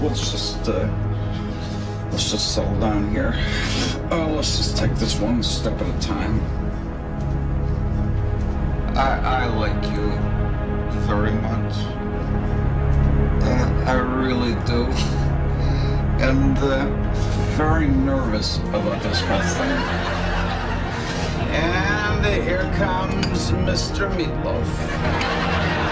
Let's just settle down here. Let's just take this one step at a time. I like you very much. I really do. And very nervous about this whole thing. And here comes Mr. Meatloaf.